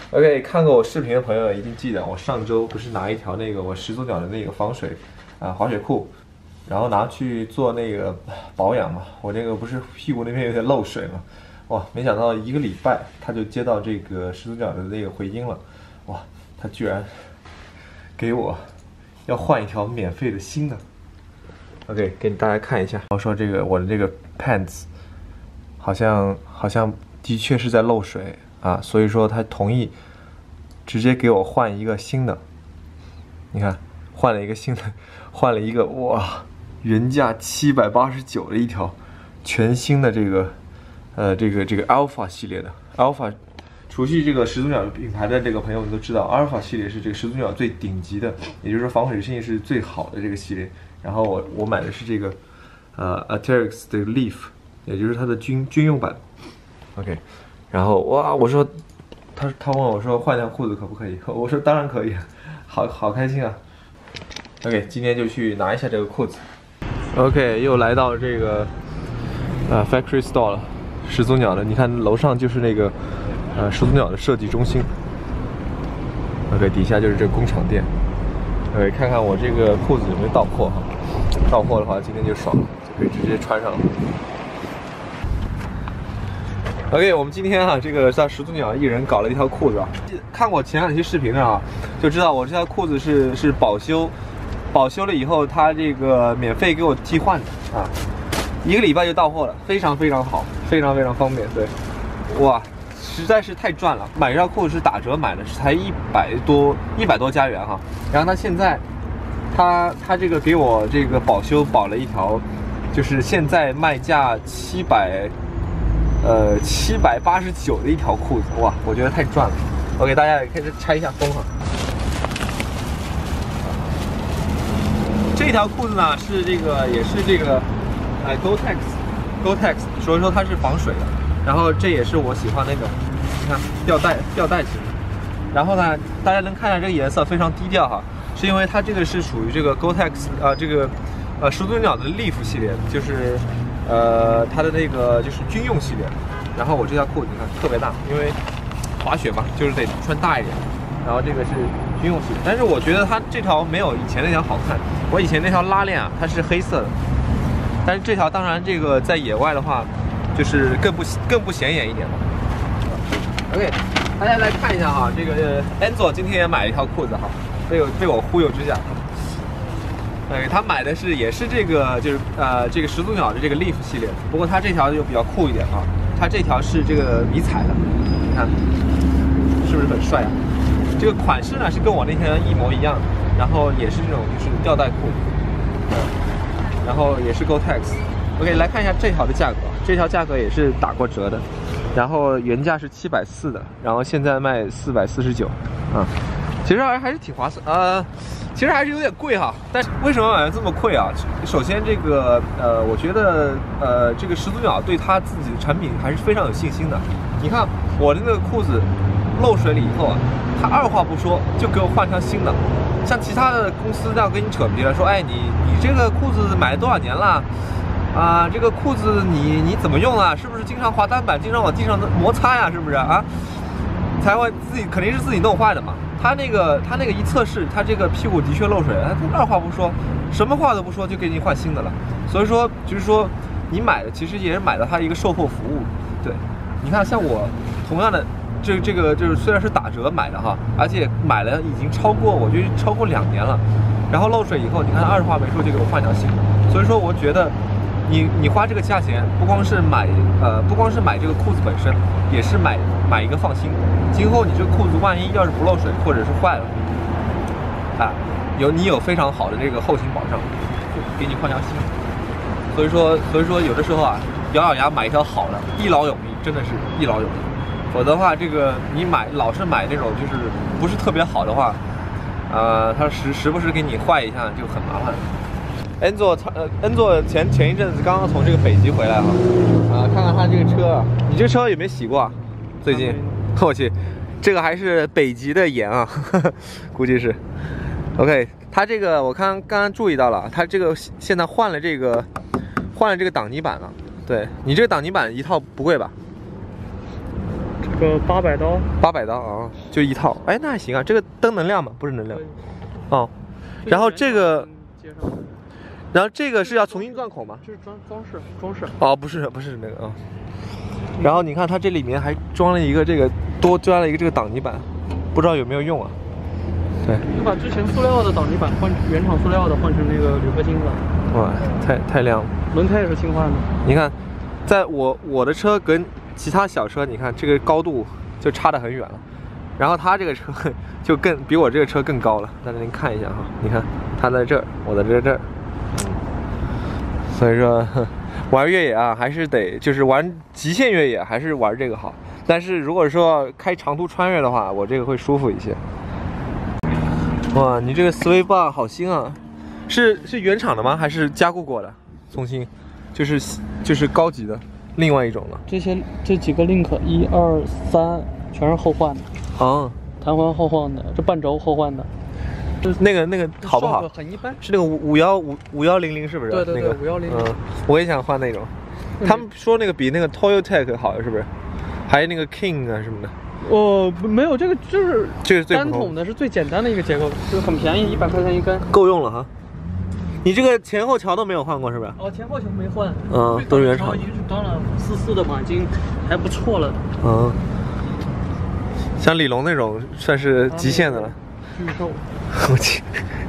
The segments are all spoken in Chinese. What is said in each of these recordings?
OK， 看过我视频的朋友一定记得，我上周不是拿一条那个我始祖鸟的那个防水滑雪裤，然后拿去做那个保养嘛。我那个不是屁股那边有点漏水嘛，哇，没想到1个礼拜他就接到这个始祖鸟的那个回音了，哇，他居然给我要换一条免费的新的。OK， 给大家看一下，我说这个我的这个 pants 好像的确是在漏水啊，所以说他同意直接给我换一个新的。你看，换了一个新的，换了一个哇，原价789的一条全新的这个Alpha 系列的 Alpha。熟悉这个始祖鸟品牌的这个朋友们都知道 ，Alpha 系列是这个始祖鸟最顶级的，也就是说防水性是最好的这个系列。然后我买的是这个Arc'teryx 的 Leaf， 也就是它的军用版。OK， 然后哇，我说他问我说换条裤子可不可以？我说当然可以，好开心啊。OK， 今天就去拿一下这个裤子。OK， 又来到这个Factory Store 了，始祖鸟的。你看楼上就是那个始祖鸟的设计中心。OK， 底下就是这个工厂店。OK， 看看我这个裤子有没有到货哈。到货的话，今天就爽了，就可以直接穿上了。OK， 我们今天这个在始祖鸟一人搞了一条裤子啊。看过前2期视频的啊，就知道我这条裤子是保修了以后，他这个免费给我替换的啊，1个礼拜就到货了，非常好，非常方便。对，哇，实在是太赚了！买这条裤子是打折买的，才100多加元哈。然后他现在他这个给我这个保修保了一条，就是现在卖价789的一条裤子，哇，我觉得太赚了。OK， 大家也可以拆一下封哈。这条裤子呢是这个也是这个Gore-Tex， 所以说它是防水的。然后这也是我喜欢那种，你看吊带型的。然后呢，大家能看到这个颜色非常低调哈，是因为它这个是属于这个 Gore-Tex 这个始祖鸟的 Leaf 系列，就是它的那个就是军用系列。然后我这条裤子你看特别大，因为滑雪嘛，就是得穿大一点。然后这个是军用系列，但是我觉得它这条没有以前那条好看。我以前那条拉链啊，它是黑色的，但是这条当然这个在野外的话，就是更不显眼一点了。OK， 大家来看一下哈，这个 Enzo 今天也买了一条裤子哈，被我忽悠之下，他买的也是这个就是这个始祖鸟的这个 Leaf 系列，不过他这条就比较酷一点啊，他这条是这个迷彩的，你看是不是很帅啊？这个款式呢是跟我那天一模一样的，然后也是这种就是吊带裤，然后也是 Gore-Tex。OK， 来看一下这条的价格，这条价格也是打过折的，然后原价是740的，然后现在卖449，其实还是挺划算，其实还是有点贵哈，但是为什么买的这么贵啊？首先这个我觉得这个始祖鸟对他自己的产品还是非常有信心的。你看我的那个裤子漏水了以后啊，他二话不说就给我换条新的。像其他的公司要跟你扯皮了，说哎你这个裤子买了多少年了？这个裤子你怎么用啊？是不是经常滑单板，经常往地上摩擦呀？是不是啊？才会肯定是自己弄坏的嘛。他那个一测试，他这个屁股的确漏水，他二话不说，什么话都不说就给你换新的了。所以说就是说你买的其实也是买了他一个售后服务。对，你看像我同样的这个就是虽然是打折买的哈，而且买了已经我觉得超过2年了，然后漏水以后，你看二话没说就给我换条新的。所以说我觉得你花这个价钱，不光是买这个裤子本身，也是买一个放心。今后你这个裤子万一要是不漏水或者是坏了，你有非常好的这个后勤保障，就给你换条新的。所以说有的时候啊，咬牙买一条好的，一劳永逸，真的是一劳永逸。否则的话，这个你老是买那种就是不是特别好的话，它时不时给你坏一下就很麻烦。Enzo 前一阵子刚刚从这个北极回来哈，看看他这个车，你这个车有没有洗过啊？最近，我去，这个还是北极的盐啊，估计是。OK， 他这个我刚刚注意到了，他这个现在换了这个挡泥板了。对，你这个挡泥板一套不贵吧？ 个800刀。 800刀啊，就一套。哎，那还行啊，这个灯能亮吗？不是能亮。哦，然后这个，然后这个是要重新钻孔吗？ 这是装饰。 哦，不是那个啊。然后你看它这里面还装了一个这个多装了一个这个挡泥板，不知道有没有用啊？对。 就把之前塑料的挡泥板换原厂塑料的换成那个铝合金的。 哇，太亮了。 轮胎也是新换的。 你看，在我的车跟其他小车，你看这个高度就差得很远了。然后它这个车就比我这个车更高了，大家您看一下哈，你看它在这儿，我在这儿，所以说玩越野啊，还是得就是玩极限越野，还是玩这个好。但是如果说开长途穿越的话，我这个会舒服一些。哇，你这个 Sway Bar 好新啊，是原厂的吗？还是加固过的？重新，就是高级的，另外一种了。 这几个 Link 1、2、3全是后换的。 哦， 弹簧后换的，这半轴后换的。 那个好不好？ 很一般。 是那个5100是不是？ 对对对，5100。 我也想换那种。他们说那个比那个 Toyotech 好，是不是？还有那个 King 啊什么的。 没有，这个就是最单筒的，是最简单的一个结构，就是很便宜，100块钱一根， 够用了哈。你这个前后桥都没有换过是不是？ 哦，前后桥没换。 都是原厂。 已经是装了44的嘛，已经还不错了。 像李龙那种算是极限的了。 巨兽。 我去。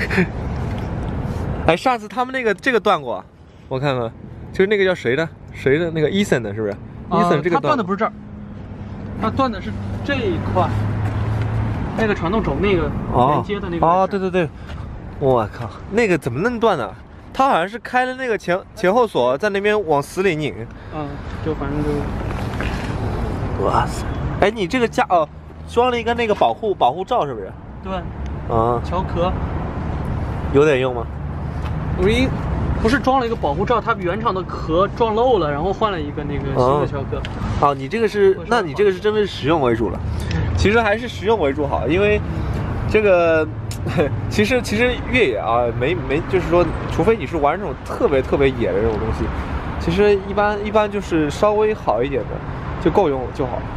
哎，上次他们这个断过，我看看，就是那个叫谁的那个 Ethan 的，是不是？Ethan 这个他断的不是这儿，他断的是这一块，那个传动轴那个连接的那个。 哦，对对对，我靠，那个怎么能断呢？他好像是开了那个前后锁，在那边往死里拧。 就反正就。 哇塞！哎，你这个装了一个那个保护罩是不是？ 对。桥壳。 有点用吗？ 不是装了一个保护罩，它原厂的壳撞漏了，然后换了一个那个新的桥壳。 你这个是，那你这个是真的是实用为主了。其实还是实用为主好，因为这个其实越野啊，没就是说，除非你是玩这种特别野的这种东西，其实一般就是稍微好一点的就够用就好。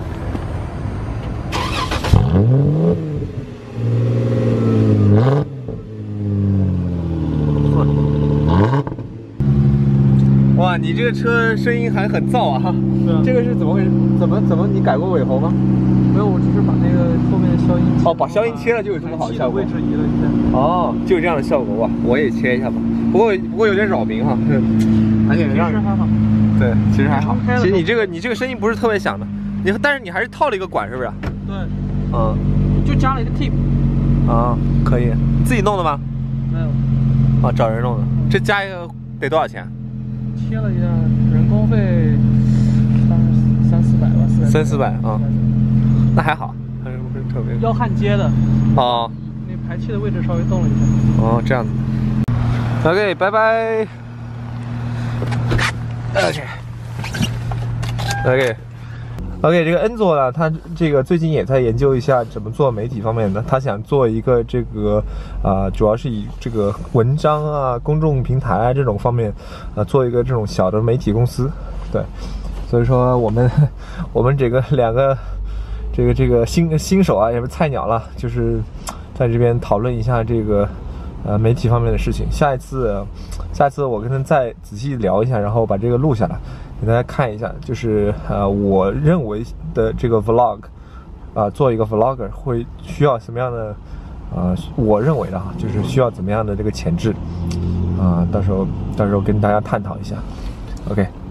哇，你这个车声音还很燥啊！这个是怎么回事？怎么你改过尾喉吗？ 没有，我只是把那个后面的消音把消音切了就有这么好的效果。 位置移了一下。 就有这样的效果哇！我也切一下吧。不过有点扰民哈，而且让人还好。对，其实还好。其实你这个声音不是特别响的，但是你还是套了一个管是不是？ 对。就加了一个 tip。 可以。你自己弄的吗？ 没有。 找人弄的。这加一个得多少钱？ 切了一下，人工费300-400吧 ，300-400啊，那还好，还是不是特别。 要焊接的。 那排气的位置稍微动了一下。 这样子。OK， 拜拜。OK， 这个恩佐呢，他这个最近也在研究一下怎么做媒体方面的。他想做一个这个主要是以这个文章啊、公众平台啊这种方面做一个这种小的媒体公司。对，所以说我们这个两个这个新手啊，也不是菜鸟了，就是在这边讨论一下这个媒体方面的事情。下一次我跟他再仔细聊一下，然后把这个录下来。给大家看一下，就是我认为的这个 vlog，做一个 vlogger 会需要什么样的，我认为的就是需要怎么样的这个前置，到时候跟大家探讨一下。OK。